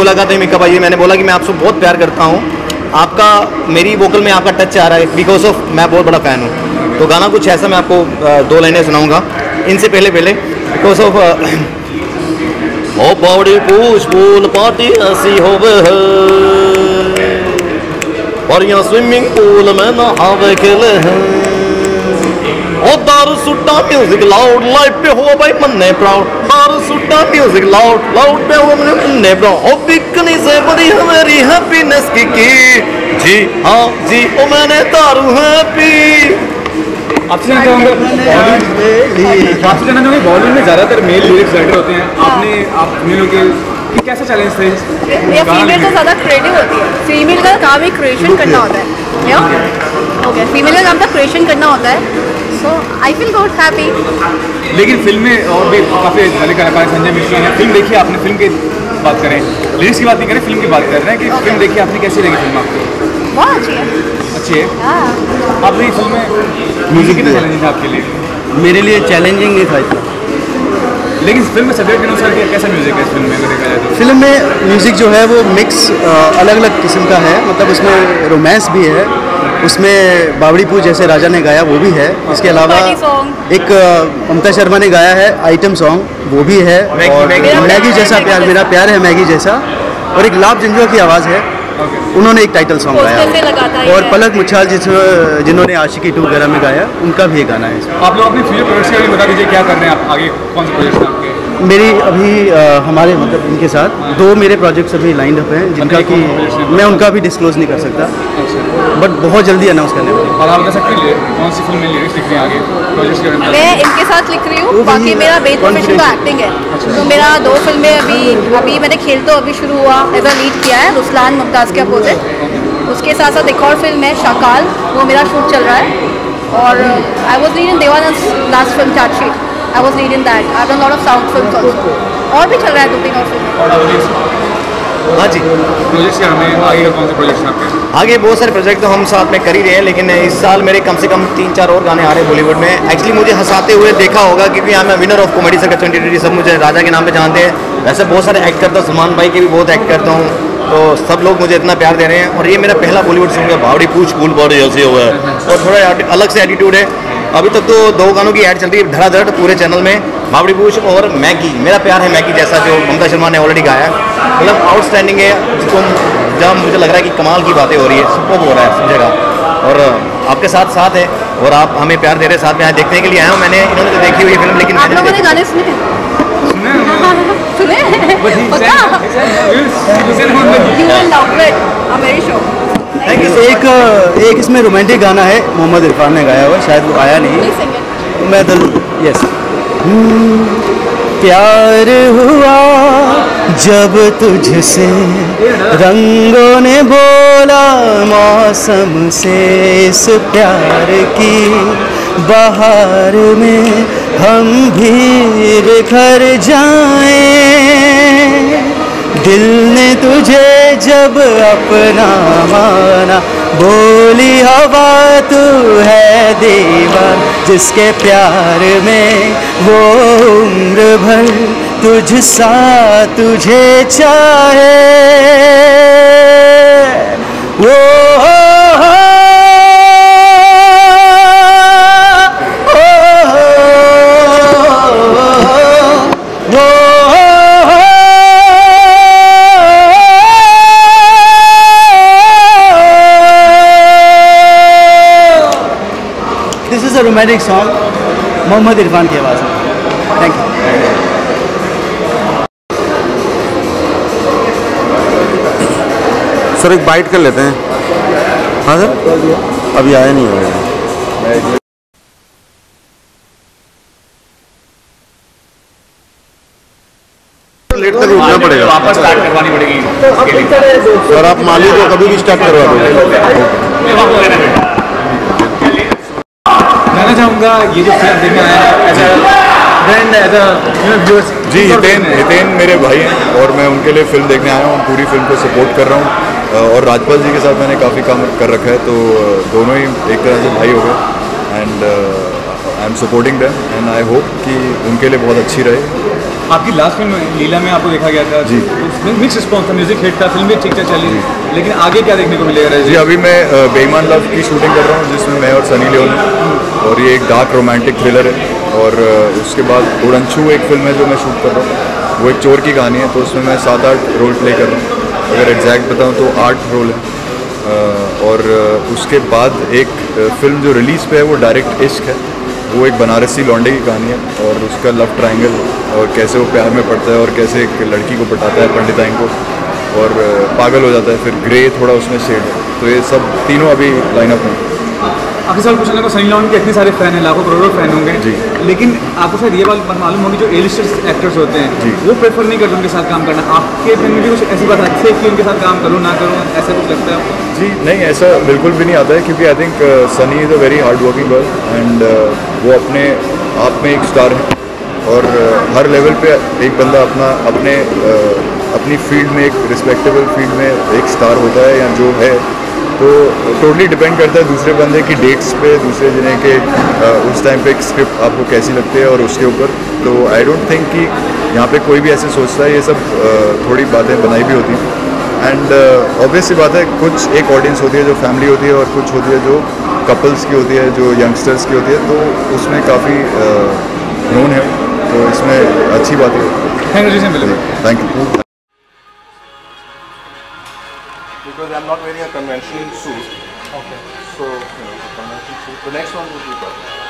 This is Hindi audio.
मुलाकात हुई मिक्का भाई, मैंने बोला कि मैं आपसे बहुत प्यार करता हूँ, आपका मेरी वोकल में आपका टच आ रहा है, बिकॉज ऑफ मैं बहुत बड़ा फ़ैन हूँ। तो गाना कुछ ऐसा मैं आपको 2 लाइनें सुनाऊँगा इनसे पहले बिकॉज ऑफ ओ बावड़ी पूछ फूल पार्टी ऐसी हो और यहाँ स्विमिंग पूल में नहावे खेले हैं, ओ दारू सुट्टा म्यूजिक लाउड लाइफ पे हो भाई मन्ने प्राउड, दारू सुट्टा म्यूजिक लाउड लाउड पे हो मन्ने प्राउड, ओ बिकनी से बड़ी हमारी हैप्पीनेस की जी हाँ जी ओ मैंने दारू है पी। आपसे जानना चाहूँगा बॉलीवुड में ज़्यादातर मेल लिरिक्स राइटर होते हैं, आप मिलों के कैसा चैलेंज थे? ये फीमेल तो ज़्यादा क्रिएटिव होती है, फीमेल का काम ही क्रिएशन करना होता है, ओके फीमेल का काम तो क्रिएशन करना होता है, so I feel good happy. लेकिन फिल्म में और भी काफ़ी बड़े कलाकार संजय मिश्रा ने फिल्म देखी आपने, फिल्म की बात करें, लिरिक्स की बात नहीं करें, फिल्म की बात कर रहे हैं कि फिल्म देखी आपने, कैसी लगी फिल्म आपको? बहुत अच्छी है। अच्छी है। आपने फिल्म में म्यूजिक कितना चैलेंजिंग था आपके लिए? मेरे लिए चैलेंजिंग नहीं था इतना, लेकिन फिल्म में सब्जेक्ट के अनुसार कैसा म्यूजिक है इस फिल्म में अगर देखा जाए तो? फिल्म में म्यूज़िक जो है वो मिक्स अलग अलग किस्म का है, मतलब उसमें रोमांस भी है, उसमें बावड़ी पूछ जैसे राजा ने गाया वो भी है, इसके अलावा एक ममता शर्मा ने गाया है आइटम सॉन्ग वो भी है, और मैगी जैसा प्यार मेरा प्यार है मैगी जैसा, और एक लाभ जंजुआ की आवाज़ है, उन्होंने एक टाइटल सॉन्ग गाया, और पलक मुच्छाल जिन्होंने आशिकी 2 वगैरह में गाया उनका भी एक गाना है। आप लोग अपने फ्यूचर प्रोजेक्ट्स के बारे में बता दीजिए, क्या कर रहे हैं आप आगे, कौन से प्रोजेक्ट्स हैं आपके? मेरी अभी हमारे मतलब इनके साथ 2 मेरे प्रोजेक्ट्स अभी लाइन अप हैं, जिनका कि मैं उनका भी डिस्क्लोज नहीं कर सकता, बट बहुत जल्दी अनाउंस करने वाले हैं। और आप बता सकते हैं कौन सी फिल्म में लिरिक्स लिख रहे हैं आगे प्रोजेक्ट्स के बारे में? मैं इनके साथ लिख रही हूँ, बाकी मेरा बेस प्रोफेशन तो एक्टिंग है, तो मेरा 2 फिल्में अभी मैंने खेल तो अभी शुरू हुआ एज अ लीड किया है रुस्लान मुमताज़ के अपोजिट, उसके साथ साथ एक और फिल्म है शाकाल, वो मेरा शूट चल रहा है, और I was lead in Dev Anand last film chargesheet, I was lead in that, I done lot of south films also, और भी चल रहा है 2-3 और फिल्म। हाँ जी, प्रोजेक्ट्स के हमें आगे कौन से प्रोजेक्ट्स हैं आपके? आगे बहुत सारे प्रोजेक्ट तो हम साथ में कर ही रहे हैं, लेकिन इस साल मेरे कम से कम 3-4 और गाने आ रहे हैं बॉलीवुड में। एक्चुअली मुझे हंसाते हुए देखा होगा क्योंकि I am winner of comedy circus 2020, सब मुझे राजा के नाम पे जानते हैं, वैसे बहुत सारे एक्ट करता हूँ, सलमान भाई के भी बहुत एक्ट करता हूँ, तो सब लोग मुझे इतना प्यार दे रहे हैं, और ये मेरा पहला बॉलीवुड सॉन्ग है, बावड़ी पूछ फूल बॉडी ऐसे हुआ है, और थोड़ा अलग से एटीट्यूड है। अभी तक तो 2 गानों की ऐड चल रही है धड़ाधड़ पूरे चैनल में, बावड़ी पूछ और मैगी मेरा प्यार है मैगी जैसा, जो ममता शर्मा ने ऑलरेडी गाया है, मतलब आउटस्टैंडिंग है, जिसको जब मुझे लग रहा है कि कमाल की बातें हो रही है, सुपर हो रहा है समझेगा, और आपके साथ है, और आप हमें प्यार दे रहे साथ में, यहाँ देखने के लिए आया हूँ मैंने, इन्होंने तो देखी हुई फिल्म, लेकिन आप लोगों ने गाने सुने एक इसमें रोमांटिक गाना है, मोहम्मद इरफान ने गाया हुआ, शायद वो आया नहीं, मैं यस। प्यार हुआ जब तुझसे, रंगों ने बोला मौसम से, इस प्यार की बहार में हम भी बिखर जाएं, दिल ने तुझे जब अपना माना, बोली हवा तू है दीवान, जिसके प्यार में वो उम्र भर तुझ सा तुझे चाहे, वो रोमांटिक सॉन्ग मोहम्मद इरफान की आवाज़ में। Thank you. सर एक बाइट कर लेते हैं। हाँ सर, अभी आया नहीं होगा। लेट तक रुकना पड़ेगा, वापस स्टार्ट करवानी पड़ेगी सर। आप मान लीजिए कभी भी स्टार्ट करवा कहना चाहूँगा ये जो फिल्म देखने आया है जी, हितेन मेरे भाई हैं और मैं उनके लिए फिल्म देखने आया हूँ, पूरी फिल्म को सपोर्ट कर रहा हूँ, और राजपाल जी के साथ मैंने काफ़ी काम कर रखा है, तो दोनों ही एक तरह से भाई हो गए, and I am supporting them, and I hope कि उनके लिए बहुत अच्छी रहे। आपकी लास्ट फिल्म लीला में आपको देखा गया था जी। उसमें मिक्स रिस्पॉन्स था, म्यूजिक हिट था, फिल्म भी ठीक ठाक चली, लेकिन आगे क्या देखने को मिलेगा? जी अभी मैं बेईमान लव की शूटिंग कर रहा हूँ जिसमें मैं और सनी लियोन हैं, और ये एक डार्क रोमांटिक थ्रिलर है। और उसके बाद उड़नछू एक फिल्म है जो मैं शूट कर रहा हूँ, वो एक चोर की कहानी है, तो उसमें मैं 7-8 रोल प्ले कर रहा हूँ। अगर एग्जैक्ट बताऊँ तो 8 रोल है। और उसके बाद एक फिल्म जो रिलीज़ पे है वो डायरेक्ट इश्क है, वो एक बनारसी लौंडे की कहानी है, और उसका लव ट्रायंगल और कैसे वो प्यार में पड़ता है और कैसे एक लड़की को पटाता है पंडिताइन को और पागल हो जाता है, फिर ग्रे थोड़ा उसमें शेड है। तो ये सब तीनों अभी लाइनअप में। आखिर सवाल पूछने को, सनी लियोन के इतने सारे फैन हैं, लाखों करोड़ों फैन होंगे जी। लेकिन आपको शायद ये बात मालूम होगी जो A-लिस्टर एक्टर्स होते हैं जी। वो प्रेफर नहीं करते उनके साथ काम करना। आपके फिल्म में भी कुछ ऐसी बात आती है कि उनके साथ काम करूँ ना करूँ, ऐसा कुछ लगता है आपको? जी नहीं, ऐसा बिल्कुल भी नहीं आता है, क्योंकि I think Sunny is a very hard working girl and वो अपने आप में एक स्टार है, और हर लेवल पे एक बंदा अपनी फील्ड में, एक रिस्पेक्टेबल फील्ड में एक स्टार होता है या जो है, तो टोटली डिपेंड करता है दूसरे बंदे की डेट्स पे, दूसरे जने के उस टाइम पे एक स्क्रिप्ट आपको कैसी लगती है और उसके ऊपर। तो आई डोंट थिंक कि यहाँ पे कोई भी ऐसे सोचता है, ये सब थोड़ी बातें बनाई भी होती हैं। एंड ऑब्वियस सी बात है, कुछ एक ऑडियंस होती है जो फैमिली होती है और कुछ होती है जो कपल्स की होती है, जो यंगस्टर्स की होती है, तो उसमें काफ़ी नोन है, तो इसमें अच्छी बात है। Thank you. Thank you. Because I'm not wearing a conventional suit. Okay. So, conventional suit. The next one would be better.